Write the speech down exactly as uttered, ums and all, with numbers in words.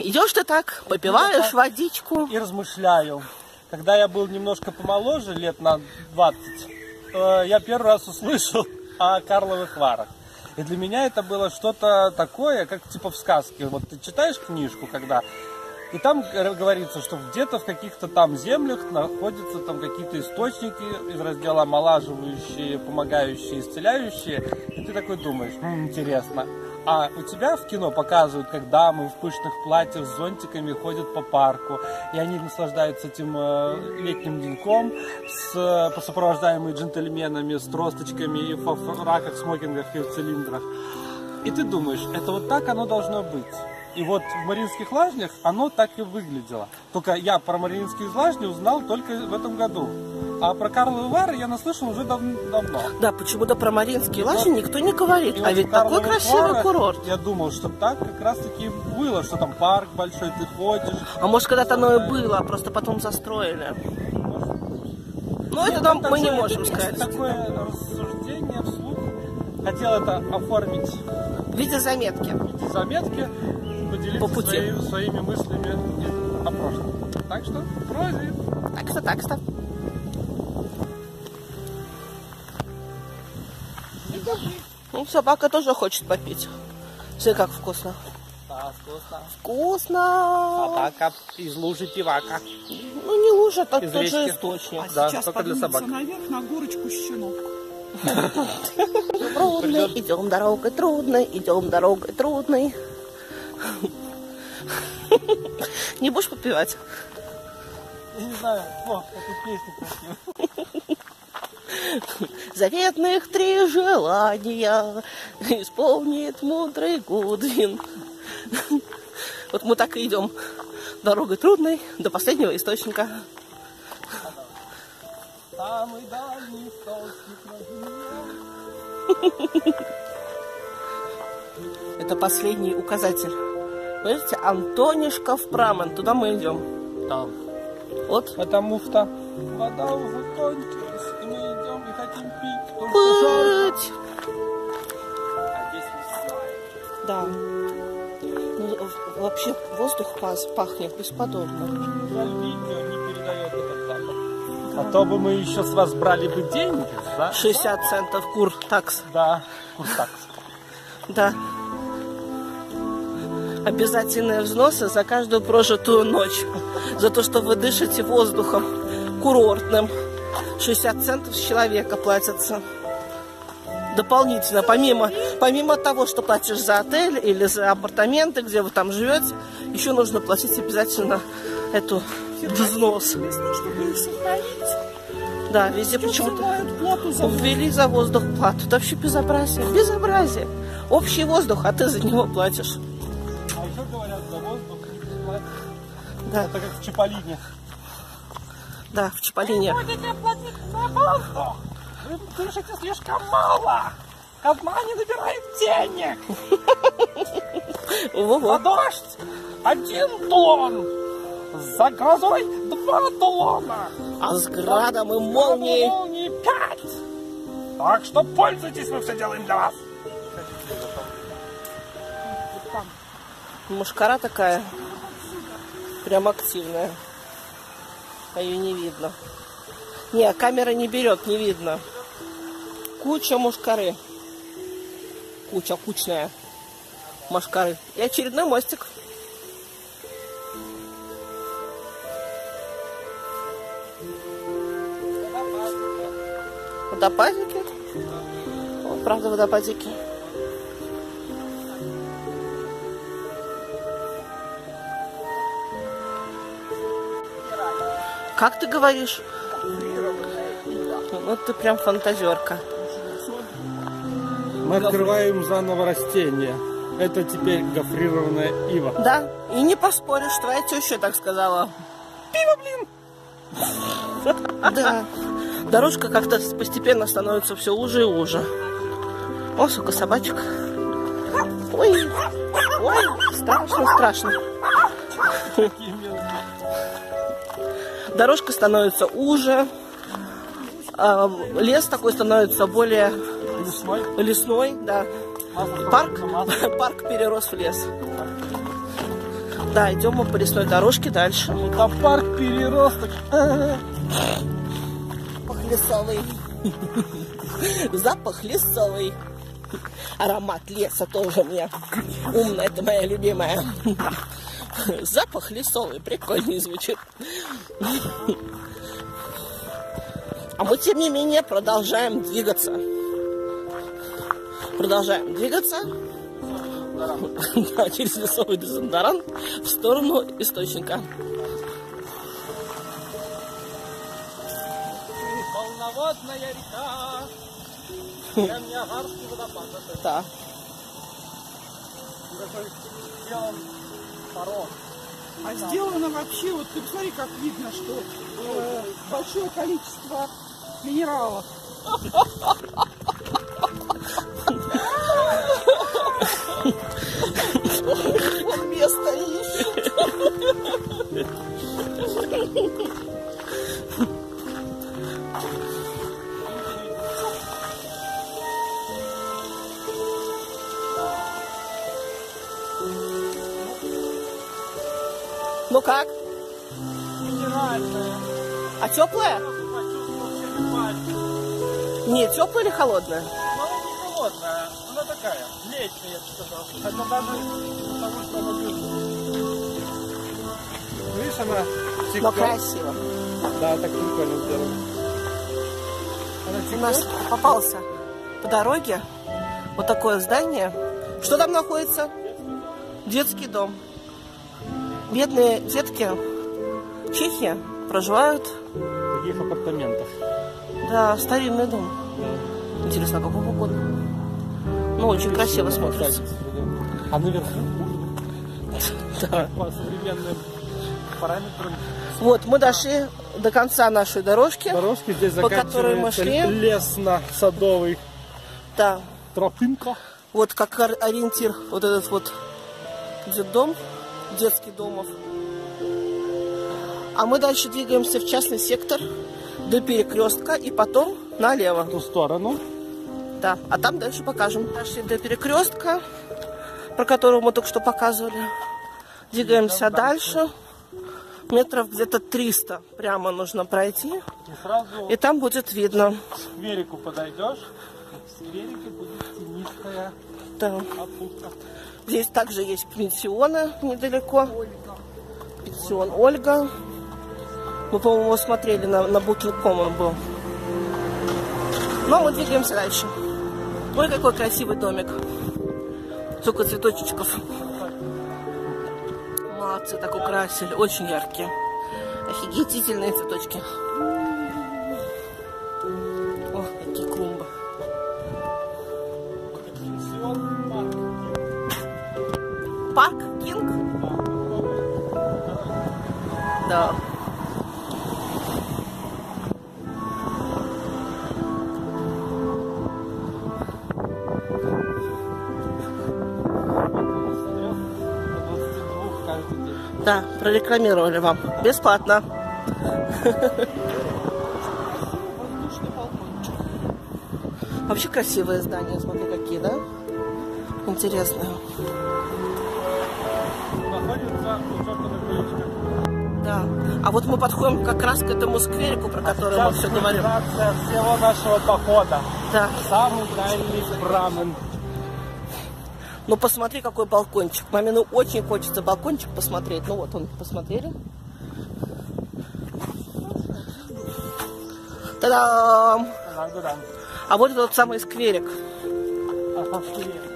Идешь ты так, попиваешь так водичку. И размышляю. Когда я был немножко помоложе, лет на двадцать, э, я первый раз услышал о Карловых Варах. И для меня это было что-то такое, как типа в сказке. Вот ты читаешь книжку, когда... И там говорится, что где-то в каких-то там землях находятся там какие-то источники из раздела омолаживающие, помогающие, исцеляющие. И ты такой думаешь, М, интересно. А у тебя в кино показывают, как дамы в пышных платьях с зонтиками ходят по парку. И они наслаждаются этим э, летним деньком, с, сопровождаемые джентльменами с тросточками и в фраках, смокингах и в цилиндрах. И ты думаешь, это вот так оно должно быть. И вот в Мариинских лажнях оно так и выглядело. Только я про Мариинские лажни узнал только в этом году. А про Карловы Вары я наслышал уже дав давно. Да, почему-то про Мариинские лажни вот, никто не говорит. А вот ведь такой красивый Варах, курорт. Я думал, что так как раз таки было, что там парк большой, ты ходишь. А может, когда-то оно и было, просто потом застроили. Ну, это нам мы не можем сказать. Такое рассуждение вслух. Хотел это оформить в виде заметки. В виде заметки. Поделиться по пути. Своими, своими мыслями о прошлом. Так что, прози. Так что, так что. Ну, собака тоже хочет попить. Все как вкусно. Да, вкусно. Вкусно. Собака из лужи пивака. Ну, не лужа, а тот же источник. А да, сейчас поднимется наверх на горочку щенок. Трудно, идем дорогой трудной, идем дорогой трудной. Не будешь попивать? Я не знаю, о, эту песню красивую. Заветных три желания исполнит мудрый Гудвин. Вот мы так и идем дорогой трудной до последнего источника. Самый дальний источник на земле. Это последний указатель. Видите, Антонишка в Прамен. Туда мы идем. Там. Вот. Потому что вода уже кончилась, и мы идем и хотим пить. Пыть! А здесь весна. Да. Ну, вообще воздух пахнет бесподобно. Жаль, видео не передает этот запах. А то бы мы еще с вас брали бы деньги, да? шестьдесят центов кур такс. Да, кур такс. Да. Обязательные взносы за каждую прожитую ночь. За то, что вы дышите воздухом курортным. шестьдесят центов с человека платятся. Дополнительно, помимо, помимо того, что платишь за отель или за апартаменты, где вы там живете, еще нужно платить обязательно эту взнос. Да, везде почему-то ввели за воздух плату. Это вообще безобразие. Безобразие. Общий воздух, а ты за него платишь. А еще говорят, за воздух не платят. Да. Это как в Чаполине. Да, в Чаполине. Вы будете платить за воздух. Вы дышите слишком мало. Казна не набирает денег. За дождь один тулон. За грозой два тулона. А с градом и молнией... молнией пять. Так что пользуйтесь, мы все делаем для вас. Мушкара такая. Прям активная. А ее не видно. Не, камера не берет, не видно. Куча мушкары. Куча, кучная. Мушкары. И очередной мостик. Водопадики. О, правда, водопадики. Как ты говоришь? Ну ты прям фантазерка. Мы открываем заново растение. Это теперь гофрированная ива. Да, и не поспоришь, твоя теща так сказала. Пиво, блин! Да. Дорожка как-то постепенно становится все уже и уже. О, сука, собачек. Ой, ой, страшно, страшно. Дорожка становится уже. Лес такой становится более лесной, лесной, да. Парк, парк перерос в лес. Да, идем мы по лесной дорожке дальше. Это парк Переросток. Запах лесовый. Запах лесовый. Аромат леса тоже у меня. Умная, это моя любимая. Запах лесовый. Прикольный звучит. А мы, тем не менее, продолжаем двигаться. Продолжаем двигаться. Да, через лесовый Дезодорант в сторону источника. Полноводная река. Ниагарский водопад. Да. Сделан порог. А сделано вообще, вот ты посмотри, как видно, что э, большое количество минералов. Он место ищет. Ну как? Минеральная. А теплая? Не, теплая или холодная? Ну, она не холодная, она такая, летняя, я бы сказал. Хотя даже потому, что она бежит. Видишь, она текет. Но красиво. Да, так прикольно сделано. Она У текет. нас попался по дороге вот такое здание. Что там находится? Детский дом. Бедные детки в Чехии проживают. В таких апартаментах. Да, старинный дом. Да. Интересно, какого года? Ну, очень красиво смотрится. А наверху? Да. По современным параметрам. Вот, мы дошли до конца нашей дорожки. Дорожки здесь по которой мы заканчивается шли. лесно-садовый Да. тропинка. Вот как ор- ориентир вот этот вот детдом, детский домов. А мы дальше двигаемся в частный сектор до перекрестка и потом налево. В ту сторону. Да, а там дальше покажем. Дошли до перекрестка, про которого мы только что показывали. Двигаемся дальше. Метров где-то триста прямо нужно пройти. И сразу И там будет видно. к скверику подойдешь. В скверике будет тенистая Да. опушка. Здесь также есть пенсионы недалеко. Пенсион Ольга. Мы, по-моему, его смотрели на, на букинг точка ком он был. Ну, мы двигаемся дальше. Ой, какой красивый домик. Сколько цветочков. Молодцы, так украсили. Очень яркие. Офигительные цветочки. О, какие клумбы. Пенсион парк. Парк Кинг? Да. Да, прорекламировали вам. Бесплатно. Вообще красивые здания. Смотри, какие, да? Интересные. Находится у чертовой ключка. Да. А вот мы подходим как раз к этому скверику, про который мы все говорим. Кульминация всего нашего похода. Да. Самый дальний брамен. Ну посмотри, какой балкончик. Маме ну очень хочется балкончик посмотреть. Ну вот он, посмотрели. Та-дам! Ага, А вот этот самый скверик. ага, скверик.